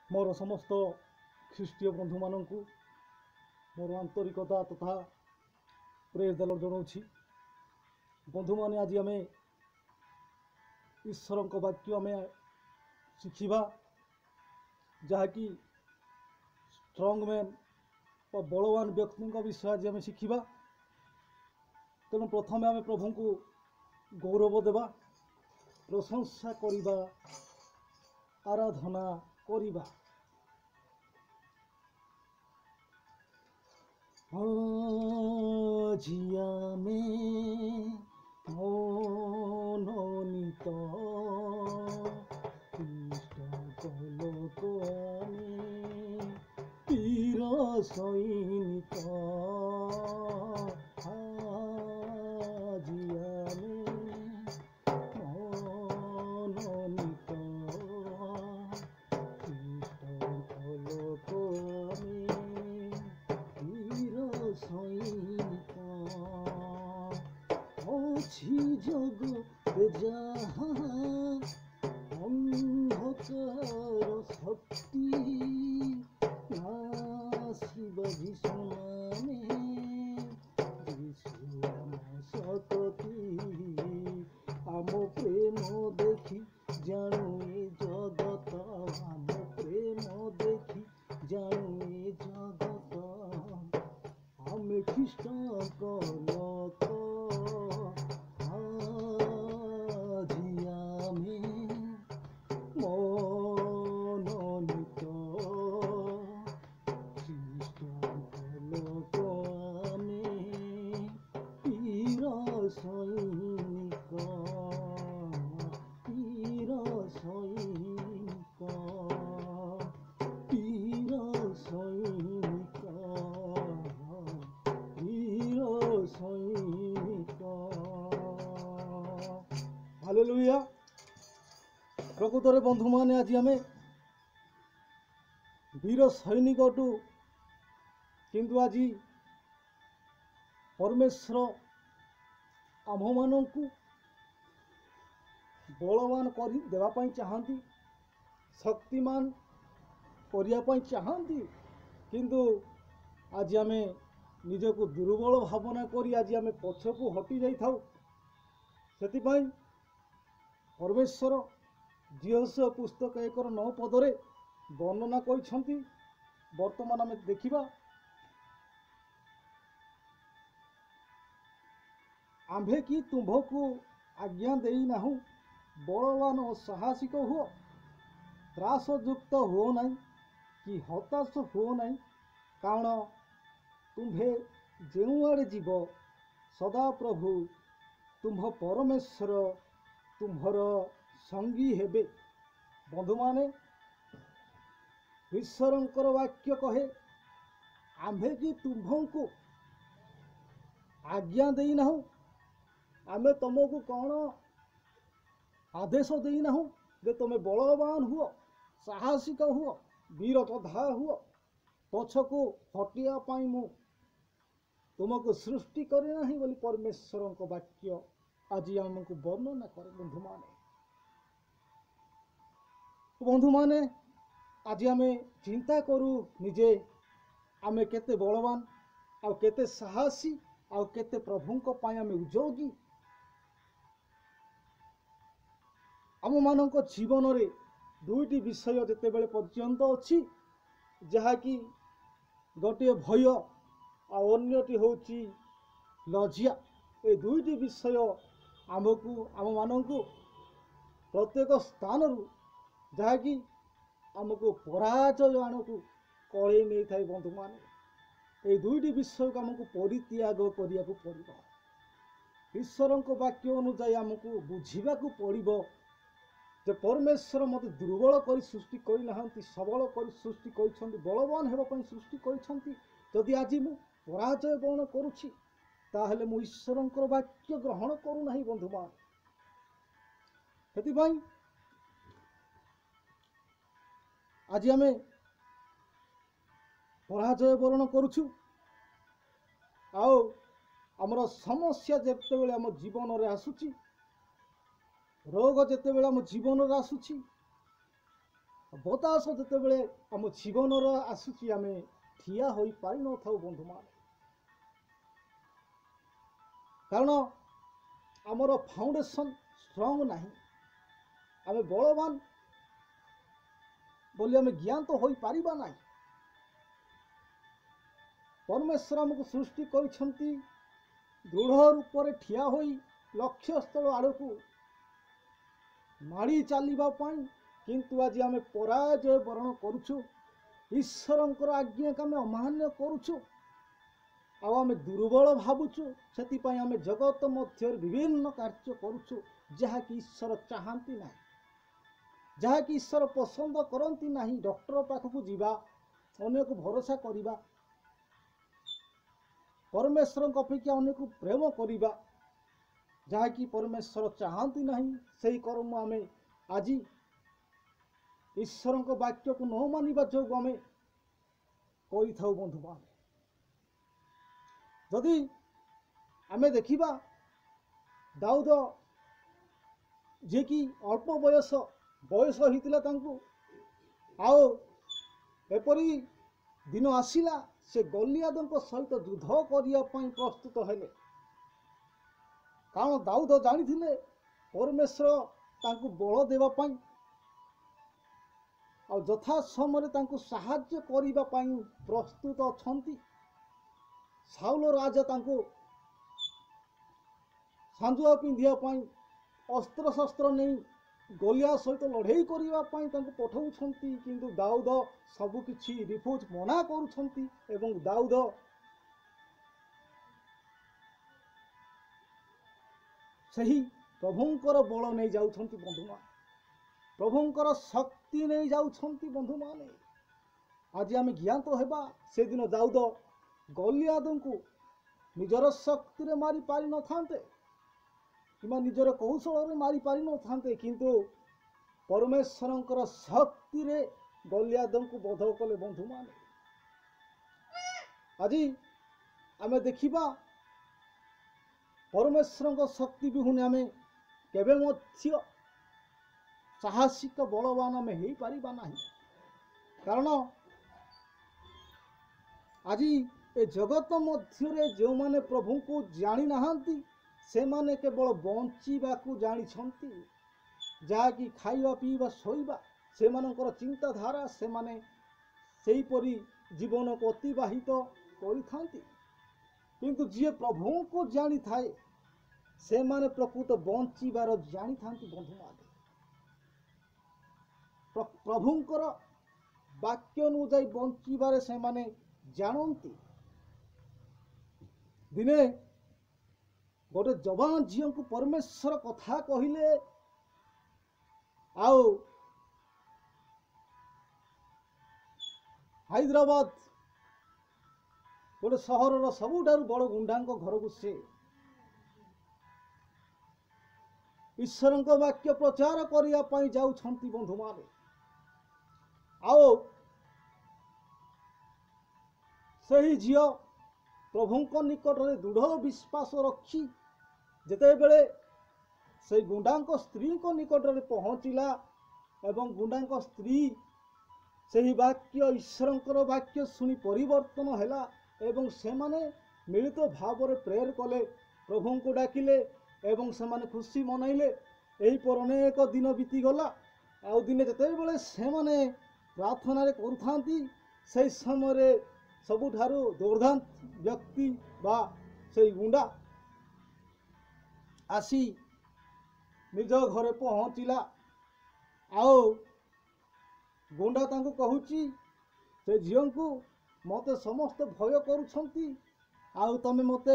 मोर समस्त ख्रीष्टीय बंधु मानक मोर आंतरिकता तथा प्रेज द लॉर्ड जनाऊँगी। बंधु माने आज आम ईश्वर वाक्य आम शिखा जहाँकि स्ट्रंग मैन व बलवान व्यक्ति विषय आज आम शिखा। तेणु प्रथम आम प्रभु को गौरव देवा, प्रशंसा करिबा, आराधना करिबा। जिया में मनोनीत इष्ट कलक वीर सैनिक जिया में मनोनीत इष्ट कलक सैनिक अछि जग जहाँ अंधकार शक्ति नासिब भीषण शक्ति आम प्रेम देखी जानू जगत आम प्रेम देखी जानू जगत आम ख्रीष्ट कलक जिया में मनोनीत ख्रीष्ट कलक वीर सैनिक वीर सैनिक वीर सैनिक सैनिक। हालेलुया। प्रकृत में बंधु माने आज आम वीर सैनिक टू किंतु आज परमेश्वर आम मान बलवान कर देवाई चाहती, शक्तिमान करने चाहती, किंतु आज आम निजक दुर्बल भावना करी आज आम पछकू हटि जाई थाउ। सेतिपाई परमेश्वर जियोशुआ पुस्तक 1:9 पदरे वर्णना करिसेंती। वर्तमान आम देखिबा आम्भे कि तुम्भकू आज्ञा देई नाहु बलवान और साहसिक हुओ, त्रासयुक्त हुओ नहीं कि हताश हुओ नहीं, कारण तुम्भे जेउ आड़े जीव सदा प्रभु तुम्भ परमेश्वर तुम्भर संगी हेबे। बंधु माने ईश्वरंकर वाक्य कहे आम्भे कि तुम्भको आज्ञा देई नाहु, आमे तुमको कौन आदेश देई नाहु जे तुम बलवान हुओ, साहसिक हुओ, वीर योद्धा हुओ, पछको हटिया पाई मु तुमको सृष्टि करे नहीं बोली परमेश्वर वाक्य आज आमको वर्णना करे। बंधु माने आज आम चिंता करू निजे आमे केते बलवान आ केते साहसी आ केते प्रभुंक पाई आमे उद्योगी। आम मानक जीवन रे दुईटी विषय जेते बेले पर्यंत अछि जहाँकि गोटे भय आ अन्यटी होची लज्जा। ए दुईटी विषय आमको आम मानक प्रत्येक स्थान जहाँकि आमको पराजय आणकू कड़े नहीं थाए। बंधु माने ये दुईटी विषय को आमको परित्याग करिया को पड़िबो। ईश्वरंक वाक्य अनुसार आमको बुझिबा को पड़िबो जे परमेश्वर मत दुर्बल कर सृष्टि करना, सबल कर सृष्टि कर बलवान होगापी सृष्टि करी आज मु पराजय बर्ण करुछि ताहले मु ईश्वरंकर वाक्य ग्रहण करूना। बंधु मान हेतिपाई आज आम पराजय बरण करुछु। आमर समस्या जेते बेले आम जीवन रे आसुची, रोग जेते बेले आम जीवन रे आसुची, ବତାସ ଯେତେବେଳେ ଆମ ଜୀବନର ଆସୁଛି ଆମେ ଠିଆ ହୋଇପାରିନଥାଉ ବନ୍ଧୁମାନେ, କାରଣ ଆମର ଫାଉଣ୍ଡେସନ୍ ଷ୍ଟ୍ରଙ୍ଗ ନାହିଁ। ଆମେ ବଳବାନ ବୋଲି ଆମେ ଜ୍ଞାତ ହୋଇପାରିବା ନାହିଁ। ପରମେଶ୍ୱର ଆମକୁ ସୃଷ୍ଟି କରିଛନ୍ତି ଦୃଢ଼ ରୂପରେ ଠିଆ ହୋଇ ଲକ୍ଷ୍ୟସ୍ଥଳ ଆଡ଼କୁ ମାଡ଼ି ଚାଲିବା ପାଇଁ, କିନ୍ତୁ ଆଜି ଆମେ ପରାଜୟ ବରଣ କରୁଛୁ। ଈଶ୍ୱରଙ୍କର ଆଜ୍ଞାକୁ ଆମେ ଅମାନ୍ୟ କରୁଛୁ, ଆଉ ଆମେ ଦୁର୍ବଳ ଭାବୁଛୁ। ସେଥିପାଇଁ ଆମେ ଜଗତ ମଧ୍ୟରେ ବିଭିନ୍ନ କାର୍ଯ୍ୟ କରୁଛୁ ଯାହାକି ଈଶ୍ୱର ଚାହାନ୍ତି ନାହିଁ, ଯାହାକି ଈଶ୍ୱର ପସନ୍ଦ କରନ୍ତି ନାହିଁ। ଡକ୍ଟର ପାଖକୁ ଯିବା, ଅନ୍ୟକୁ ଭରସା କରିବା, ପରମେଶ୍ୱରଙ୍କ ଅପେକ୍ଷା ଅନ୍ୟକୁ ପ୍ରେମ କରିବା, ଯାହାକି ପରମେଶ୍ୱର ଚାହାନ୍ତି ନାହିଁ, ସେହି କର୍ମ ଆମେ ଆଜି ଈଶ୍ୱରଙ୍କ ବାକ୍ୟକୁ ନ ମାନିବା ଯୋଗୁଁ ଆମେ କରିଥାଉ ବନ୍ଧୁମାନେ। ଯଦି ଆମେ ଦେଖିବା ଦାଉଦ, ଯିଏକି ଅଳ୍ପ ବୟସ ହେଇଥିଲା ତାଙ୍କୁ, ଆଉ ଏପରି ଦିନ ଆସିଲା ସେ ଗଲିଆଦଙ୍କ ସହିତ ଯୁଦ୍ଧ କରିବା ପାଇଁ ପ୍ରସ୍ତୁତ ହେଲେ। କାରଣ ଦାଉଦ ଜାଣିଥିଲେ ପରମେଶ୍ୱର ତାଙ୍କୁ ବଳ ଦେବା ପାଇଁ ଆଉ ଯଥା ସମୟରେ ତାଙ୍କୁ ସାହାଯ୍ୟ କରିବା ପାଇଁ ପ୍ରସ୍ତୁତ ଅଛନ୍ତି। ସାଉଲ ରାଜା ତାଙ୍କୁ ସାଞ୍ଜୁଆ ପିନ୍ଧିବା ପାଇଁ, ଅସ୍ତ୍ରଶସ୍ତ୍ର ନେଇ ଗଲିଆ ସହିତ ଲଢ଼େଇ କରିବା ପାଇଁ ତାଙ୍କୁ ପଠାଉଛନ୍ତି, କିନ୍ତୁ ଦାଉଦ ସବୁକିଛି ରିଫ୍ୟୁଜ୍ ମନା କରୁଛନ୍ତି ଏବଂ ଦାଉଦ ସେହି ପ୍ରଭୁଙ୍କର ବଳ ନେଇ ଯାଉଛନ୍ତି ବନ୍ଧୁମାନେ, ପ୍ରଭୁଙ୍କର ଶକ୍ତି ନେଇ ଯାଉଛନ୍ତି ବନ୍ଧୁମାନେ। ଆଜି ଆମେ ଜ୍ଞାତ ହେବା, ସେଦିନ ଦାଉଦ ଗଲିଆଦଙ୍କୁ ନିଜର ଶକ୍ତିରେ ମାରି ପାରିନଥାନ୍ତେ କିମ୍ବା ନିଜର କୌଶଳରେ ମାରି ପାରିନଥାନ୍ତେ, କିନ୍ତୁ ପରମେଶ୍ୱରଙ୍କର ଶକ୍ତିରେ ଗଲିଆଦଙ୍କୁ ବଧ କଲେ ବନ୍ଧୁମାନେ। ଆଜି ଆମେ ଦେଖିବା ପରମେଶ୍ୱରଙ୍କ ଶକ୍ତି ବିହୁନେ ଆମେ କେବେ ମଧ୍ୟ ସାହସିକ ବଳବାନ ଆମେ ହେଇପାରିବା ନାହିଁ। କାରଣ ଆଜି ଏ ଜଗତ ମଧ୍ୟରେ ଯେଉଁମାନେ ପ୍ରଭୁଙ୍କୁ ଜାଣିନାହାନ୍ତି ସେମାନେ କେବଳ ବଞ୍ଚିବାକୁ ଜାଣିଛନ୍ତି, ଯାହାକି ଖାଇବା ପିଇବା ଶୋଇବା ସେମାନଙ୍କର ଚିନ୍ତାଧାରା, ସେମାନେ ସେହିପରି ଜୀବନକୁ ଅତିବାହିତ କରିଥାନ୍ତି। କିନ୍ତୁ ଯିଏ ପ୍ରଭୁଙ୍କୁ ଜାଣିଥାଏ ସେମାନେ ପ୍ରକୃତ ବଞ୍ଚିବାର ଜାଣିଥାନ୍ତି ବନ୍ଧୁମାନେ। ପ୍ରଭୁଙ୍କର ବାକ୍ୟ ଅନୁଯାୟୀ ବଞ୍ଚିବାରେ ସେମାନେ ଜାଣନ୍ତି। ଦିନେ ଗୋଟେ ଯବାନ ଝିଅଙ୍କୁ ପରମେଶ୍ୱର କଥା କହିଲେ, ଆଉ ହାଇଦ୍ରାବାଦ ଗୋଟେ ସହରର ସବୁଠାରୁ ବଡ଼ ଗୁଣ୍ଡାଙ୍କ ଘରକୁ ସେ ଈଶ୍ୱରଙ୍କ ବାକ୍ୟ ପ୍ରଚାର କରିବା ପାଇଁ ଯାଉଛନ୍ତି ବନ୍ଧୁମାନେ। ଆଉ ସେହି ଝିଅ ପ୍ରଭୁଙ୍କ ନିକଟରେ ଦୃଢ଼ ବିଶ୍ୱାସ ରଖି ଯେତେବେଳେ ସେହି ଗୁଣ୍ଡାଙ୍କ ସ୍ତ୍ରୀଙ୍କ ନିକଟରେ ପହଞ୍ଚିଲା ଏବଂ ଗୁଣ୍ଡାଙ୍କ ସ୍ତ୍ରୀ ସେହି ବାକ୍ୟ ଈଶ୍ୱରଙ୍କର ବାକ୍ୟ ଶୁଣି ପରିବର୍ତ୍ତନ ହେଲା ଏବଂ ସେମାନେ ମିଳିତ ଭାବରେ ପ୍ରେୟର କଲେ, ପ୍ରଭୁଙ୍କୁ ଡାକିଲେ ଏବଂ ସେମାନେ ଖୁସି ମନାଇଲେ। ଏହିପରି ଅନେକ ଦିନ ବିତିଗଲା। ଆଉ ଦିନେ ଯେତେବେଳେ ସେମାନେ ପ୍ରାର୍ଥନାରେ କରୁଥାନ୍ତି, ସେହି ସମୟରେ ସବୁଠାରୁ ଦୁର୍ଦାନ୍ତ ବ୍ୟକ୍ତି ବା ସେହି ଗୁଣ୍ଡା ଆସି ନିଜ ଘରେ ପହଞ୍ଚିଲା। ଆଉ ଗୁଣ୍ଡା ତାଙ୍କୁ କହୁଛି, ସେ ଝିଅଙ୍କୁ, ମୋତେ ସମସ୍ତେ ଭୟ କରୁଛନ୍ତି, ଆଉ ତମେ ମୋତେ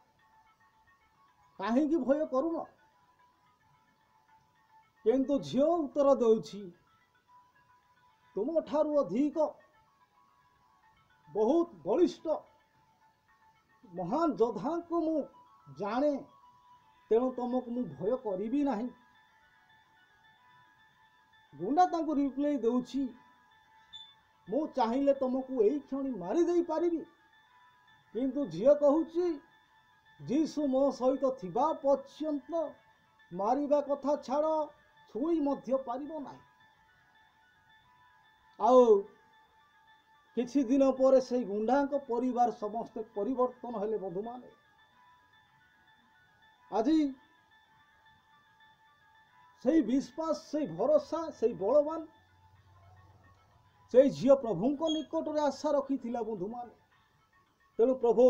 କାହିଁକି ଭୟ କରୁନ? କିନ୍ତୁ ଝିଅ ଉତ୍ତର ଦେଉଛି, ତୁମଠାରୁ ଅଧିକ ବହୁତ ବଳିଷ୍ଠ ମହାନ ଯୋଦ୍ଧାଙ୍କୁ ମୁଁ ଜାଣେ, ତେଣୁ ତୁମକୁ ମୁଁ ଭୟ କରିବି ନାହିଁ। ଗୁଣ୍ଡା ତାଙ୍କୁ ରିପ୍ଲାଇ ଦେଉଛି, ମୁଁ ଚାହିଁଲେ ତୁମକୁ ଏଇ କ୍ଷଣି ମାରି ଦେଇପାରିବି। କିନ୍ତୁ ଝିଅ କହୁଛି, ଯୀଶୁ ମୋ ସହିତ ଥିବା ପର୍ଯ୍ୟନ୍ତ ମାରିବା କଥା ଛାଡ଼, ଛୁଇଁ ମଧ୍ୟ ପାରିବ ନାହିଁ। ଆଉ କିଛି ଦିନ ପରେ ସେଇ ଗୁଣ୍ଡାଙ୍କ ପରିବାର ସମସ୍ତେ ପରିବର୍ତ୍ତନ ହେଲେ ବନ୍ଧୁମାନେ। ଆଜି ସେଇ ବିଶ୍ୱାସ, ସେଇ ଭରସା, ସେଇ ବଳବାନ ସେଇ ଝିଅ ପ୍ରଭୁଙ୍କ ନିକଟରେ ଆଶା ରଖିଥିଲା ବନ୍ଧୁମାନେ। ତେଣୁ ପ୍ରଭୁ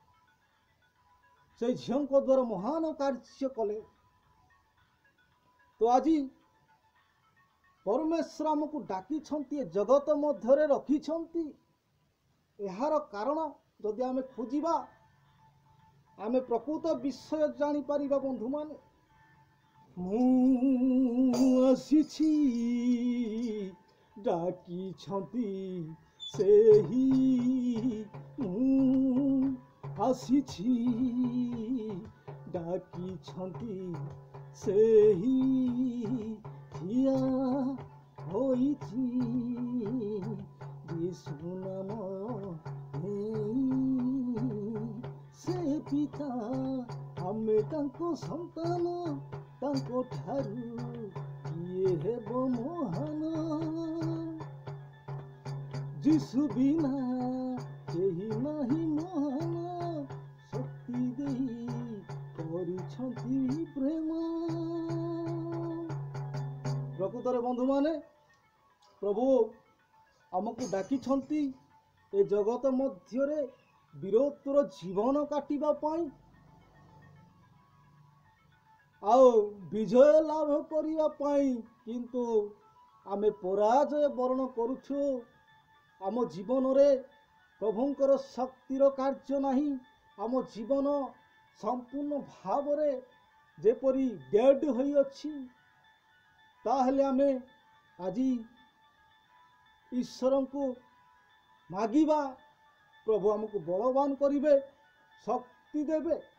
ସେଇ ଝିଅଙ୍କ ଦ୍ୱାରା ମହାନ କାର୍ଯ୍ୟ କଲେ। ତ ଆଜି ପରମେଶ୍ୱର ଆମକୁ ଡାକିଛନ୍ତି, ଏ ଜଗତ ମଧ୍ୟରେ ରଖିଛନ୍ତି। ଏହାର କାରଣ ଯଦି ଆମେ ଖୋଜିବା, ଆମେ ପ୍ରକୃତ ବିଷୟ ଜାଣିପାରିବା ବନ୍ଧୁମାନେ। ମୁଁ ଆସିଛି ଡାକିଛନ୍ତି ସେହି, ମୁଁ ଆସିଛି ଡାକିଛନ୍ତି ସେହି, ଠିଆ ହୋଇଛି ଯୀଶୁ ନାମ ନେଇ। ସେ ପିତା, ଆମେ ତାଙ୍କ ସନ୍ତାନ, ତାଙ୍କ ଠାରୁ କିଏ ହେବ ମହାନ। ଯୀଶୁ ବିନା କେହି ନାହିଁ ମହାନ, ଶକ୍ତି ଦେଇ କରିଛନ୍ତି ପ୍ରେମ। ପ୍ରକୃତରେ ବନ୍ଧୁମାନେ, ପ୍ରଭୁ ଆମକୁ ଡାକିଛନ୍ତି ଏ ଜଗତ ମଧ୍ୟରେ ବୀରତ୍ୱର ଜୀବନ କାଟିବା ପାଇଁ, ଆଉ ବିଜୟ ଲାଭ କରିବା ପାଇଁ। କିନ୍ତୁ ଆମେ ପରାଜୟ ବରଣ କରୁଛୁ। ଆମ ଜୀବନରେ ପ୍ରଭୁଙ୍କର ଶକ୍ତିର କାର୍ଯ୍ୟ ନାହିଁ। ଆମ ଜୀବନ ସମ୍ପୂର୍ଣ୍ଣ ଭାବରେ ଯେପରି ଡେଡ୍ ହୋଇଅଛି। ତାହେଲେ ଆମେ ଆଜି ଈଶ୍ୱରଙ୍କୁ ମାଗିବା, ପ୍ରଭୁ ଆମକୁ ବଳବାନ କରିବେ, ଶକ୍ତି ଦେବେ।